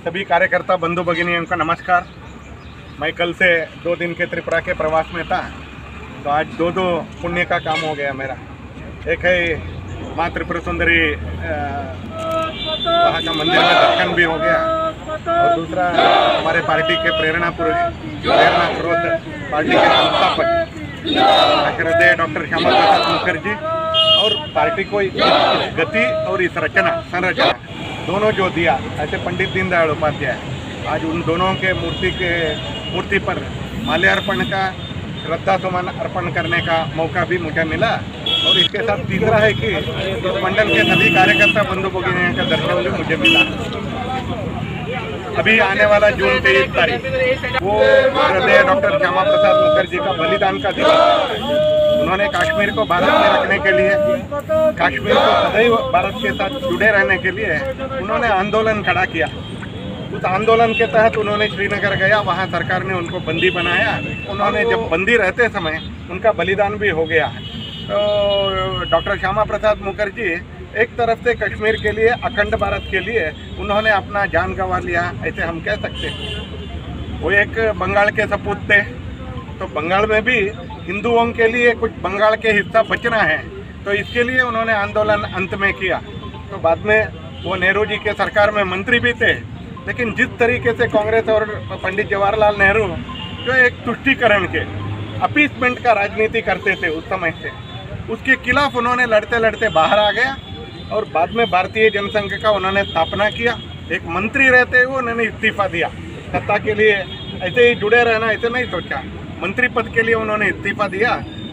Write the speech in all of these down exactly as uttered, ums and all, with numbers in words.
सभी कार्यकर्ता बंधु भगिनियों का नमस्कार। मैं कल से दो दिन के त्रिपुरा के प्रवास में था, तो आज दो दो पुण्य का काम हो गया मेरा। एक है माँ त्रिपुरा सुंदरी वहाँ का मंदिर में दर्शन भी हो गया, और दूसरा हमारे पार्टी के प्रेरणा पुरुष प्रेरणा स्रोत पार्टी के संस्थापक हृदय डॉक्टर श्यामा प्रसाद मुखर्जी और पार्टी को इस गति और इस रचना संरचना दोनों जो दिया, ऐसे पंडित दीनदयाल उपाध्याय, आज उन दोनों के मूर्ति के मूर्ति पर माल्यार्पण का श्रद्धा सुमन अर्पण करने का मौका भी मुझे मिला। और इसके साथ तीसरा है कि इस मंडल के सभी कार्यकर्ता बंधु भगिनियों का दर्शन भी मुझे मिला। अभी आने वाला जून तेईस तारीख वो हृदय डॉक्टर श्यामा प्रसाद मुखर्जी का बलिदान का दिवस है। उन्होंने कश्मीर को भारत में रखने के लिए, कश्मीर को सदैव भारत के साथ जुड़े रहने के लिए उन्होंने आंदोलन खड़ा किया। उस आंदोलन के तहत उन्होंने श्रीनगर गया, वहाँ सरकार ने उनको बंदी बनाया। उन्होंने जब बंदी रहते समय उनका बलिदान भी हो गया। तो डॉक्टर श्यामा प्रसाद मुखर्जी एक तरफ से कश्मीर के लिए, अखंड भारत के लिए उन्होंने अपना जान गंवा लिया, ऐसे हम कह सकते हैं। वो एक बंगाल के सपूत थे, तो बंगाल में भी हिंदुओं के लिए कुछ बंगाल के हिस्सा बचना है, तो इसके लिए उन्होंने आंदोलन अंत में किया। तो बाद में वो नेहरू जी के सरकार में मंत्री भी थे, लेकिन जिस तरीके से कांग्रेस और पंडित जवाहरलाल नेहरू जो एक तुष्टीकरण के अपीसमेंट का राजनीति करते थे उस समय से, उसके खिलाफ उन्होंने लड़ते लड़ते बाहर आ गया और बाद में भारतीय जनसंघ का उन्होंने स्थापना किया। एक मंत्री रहते हुए उन्होंने इस्तीफा दिया। सत्ता के लिए ऐसे ही जुड़े रहना ऐसे नहीं सोचा, मंत्री पद के लिए उन्होंने इस्तीफा दिया,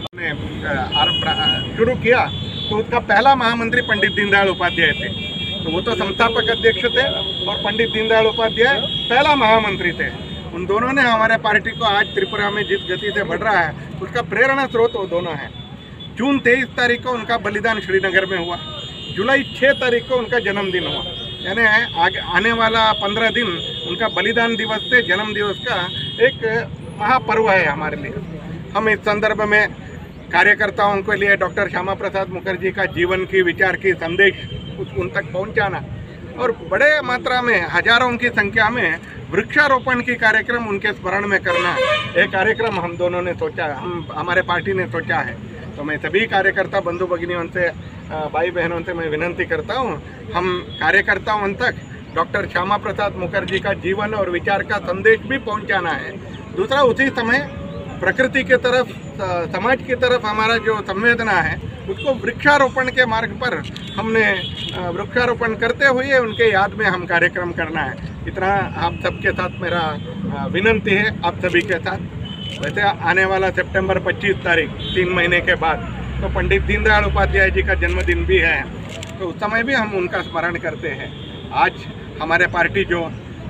उन्होंने शुरू किया। तो उसका पहला महामंत्री पंडित दीनदयाल उपाध्याय थे। तो वो तो संस्थापक अध्यक्ष थे और पंडित दीनदयाल उपाध्याय पहला महामंत्री थे। उन दोनों ने हमारे पार्टी को आज त्रिपुरा में जिस गति से बढ़ रहा है उसका प्रेरणा स्रोत वो दोनों हैं। जून तेईस तारीख को उनका बलिदान श्रीनगर में हुआ, जुलाई छः तारीख को उनका जन्मदिन हुआ, यानी आगे आने वाला पंद्रह दिन उनका बलिदान दिवस से जन्म दिवस का एक महापर्व है हमारे लिए। हम इस संदर्भ में कार्यकर्ताओं के लिए डॉक्टर श्यामा प्रसाद मुखर्जी का जीवन की, विचार की संदेश उन तक पहुंचाना और बड़े मात्रा में हजारों की संख्या में वृक्षारोपण की कार्यक्रम उनके स्मरण में करना, एक कार्यक्रम हम दोनों ने सोचा, हम हमारे पार्टी ने सोचा है। तो मैं सभी कार्यकर्ता बंधु भगिनियों से, भाई बहनों से मैं विनती करता हूं, हम कार्यकर्ताओं तक डॉक्टर श्यामा प्रसाद मुखर्जी का जीवन और विचार का संदेश भी पहुंचाना है। दूसरा, उसी समय प्रकृति के तरफ, समाज की तरफ हमारा जो संवेदना है उसको वृक्षारोपण के मार्ग पर हमने वृक्षारोपण करते हुए उनके याद में हम कार्यक्रम करना है। इतना आप सबके साथ मेरा विनती है, आप सभी के साथ। वैसे आने वाला सितंबर पच्चीस तारीख, तीन महीने के बाद, तो पंडित दीनदयाल उपाध्याय जी का जन्मदिन भी है, तो उस समय भी हम उनका स्मरण करते हैं। आज हमारे पार्टी जो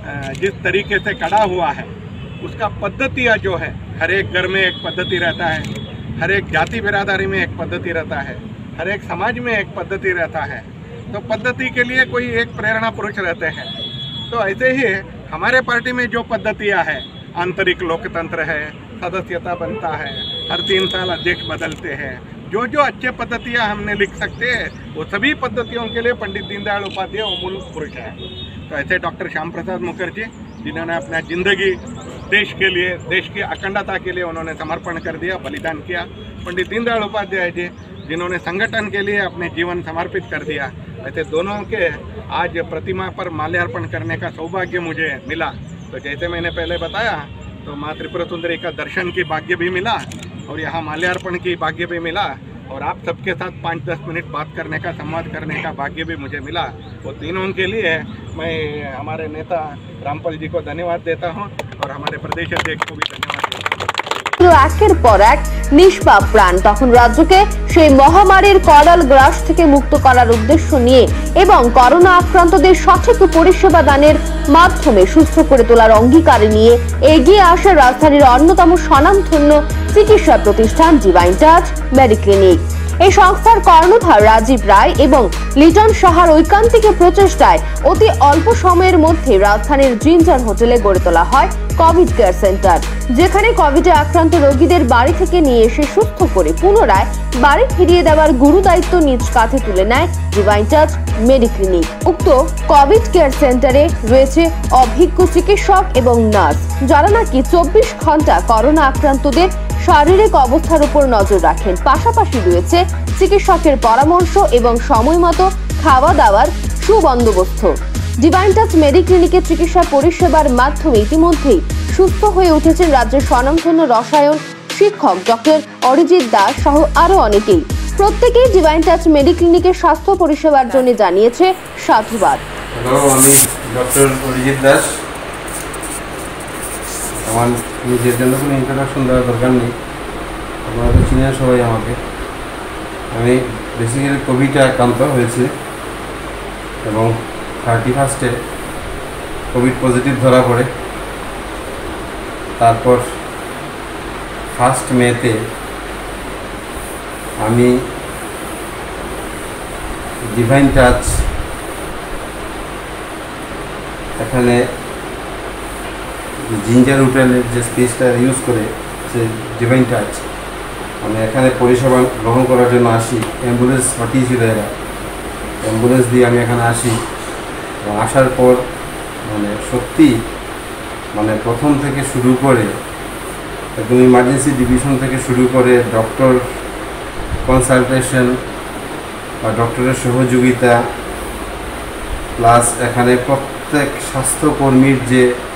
जिस तरीके से खड़ा हुआ है उसका पद्धतियाँ जो है, हर एक घर में एक पद्धति रहता है, हर एक जाति बिरादरी में एक पद्धति रहता है, हर एक समाज में एक पद्धति रहता है। तो पद्धति के लिए कोई एक प्रेरणा पुरुष रहते हैं। तो ऐसे ही हमारे पार्टी में जो पद्धतियाँ हैं, आंतरिक लोकतंत्र है, सदस्यता बनता है, हर तीन साल अध्यक्ष बदलते हैं, जो जो अच्छे पद्धतियाँ हमने लिख सकते हैं वो सभी पद्धतियों के लिए पंडित दीनदयाल उपाध्याय मूल पुरुष है। तो ऐसे डॉक्टर श्याम प्रसाद मुखर्जी जिन्होंने अपना जिंदगी देश के लिए, देश की अखंडता के लिए उन्होंने समर्पण कर दिया, बलिदान किया। पंडित दीनदयाल उपाध्याय जी जिन्होंने संगठन के लिए अपने जीवन समर्पित कर दिया। ऐसे दोनों के आज प्रतिमा पर माल्यार्पण करने का सौभाग्य मुझे मिला। तो जैसे मैंने पहले बताया, तो माँ त्रिपुरा सुंदरी का दर्शन की भाग्य भी मिला और यहाँ माल्यार्पण की भाग्य भी मिला, और आप सबके साथ पाँच दस मिनट बात करने का, संवाद करने का भाग्य भी मुझे मिला। वो तीनों के लिए मैं हमारे नेता रामपाल जी को धन्यवाद देता हूँ और हमारे प्रदेश अध्यक्ष को भी धन्यवाद देता हूँ। একের পর এক নিষ্পাপ প্রাণ তখন রাজ্যকে সেই মহামারীর করাল গ্রাস থেকে মুক্ত করার উদ্দেশ্য নিয়ে এবং করোনা আক্রান্তদের সঠিক পরিষেবা দানের মাধ্যমে সুস্থ করে তোলার অঙ্গীকার নিয়ে এগিয়ে আসে রাজধানীর অন্যতম স্বনামধন্য চিকিৎসা প্রতিষ্ঠান ডিভাইন টাচ মেডিক্লিনিক। এই সংস্থার কর্ণধার রাজীব রায় এবং লিটন সাহার ঐকান্তিক প্রচেষ্টায় অতি অল্প সময়ের মধ্যে রাজধানীর জিঞ্জার হোটেলে গড়ে তোলা হয় কোভিড কেয়ার সেন্টার, যেখানে কোভিডে আক্রান্ত রোগীদের বাড়ি থেকে নিয়ে এসে সুস্থ করে পুনরায় বাড়ি ফিরিয়ে দেওয়ার গুরু দায়িত্ব নিজ কাঁধে তুলে নেয় ডিভাইন টাচ মেডিক্লিনিক। উক্ত কোভিড কেয়ার সেন্টারে রয়েছে অভিজ্ঞ চিকিৎসক এবং নার্স, যারা নাকি চব্বিশ ঘন্টা করোনা আক্রান্তদের শারীরিক অবস্থার উপর নজর রাখেন। পাশাপাশি রয়েছে চিকিৎসকের পরামর্শ এবং সময় মতো খাওয়া দাওয়ার সুবন্দোবস্ত। ডিভাইন টাচ মেডিক্লিনিকের চিকিৎসা পরিষেবার মাধ্যমে ইতিমধ্যেই সুস্থ হয়ে উঠেছেন রাজ্যের স্বনামধন্য রসায়ন শিক্ষক ডক্টর অরিজিৎ দাস সহ আরো অনেকেই। প্রত্যেকেই ডিভাইন টাচ মেডিক্লিনিকের স্বাস্থ্য পরিষেবার জন্য জানিয়েছে সাধুবাদ। হ্যালো, আমি ডক্টর অরিজিৎ দাস। আমার নিজের জন্য কোনো ইন্ট্রোডাকশন দেওয়ার দরকার নেই, আপনারা তো চিনেন সবাই আমাকে। আমি বেসিক্যালি কোভিডে আক্রান্ত হয়েছে এবং থার্টি ফার্স্টে কোভিড পজিটিভ ধরা পড়ে। তারপর ফার্স্ট মেতে আমি ডিভাইন টাচ এখানে জিঞ্জার হোটেলের যে স্পেসটা ইউজ করে সে ডিভাইন টাচ আমি এখানে পরিষেবা গ্রহণ করার জন্য আসি। অ্যাম্বুলেন্স পাঠিয়েছিল এরা, অ্যাম্বুলেন্স দিয়ে আমি এখানে আসি এবং আসার পর মানে সত্যি মানে প্রথম থেকে শুরু করে একদম ইমার্জেন্সি ডিভিশন থেকে শুরু করে ডক্টর কনসালটেশন বা ডক্টরের সহযোগিতা প্লাস এখানে প্রত্যেক স্বাস্থ্যকর্মীর যে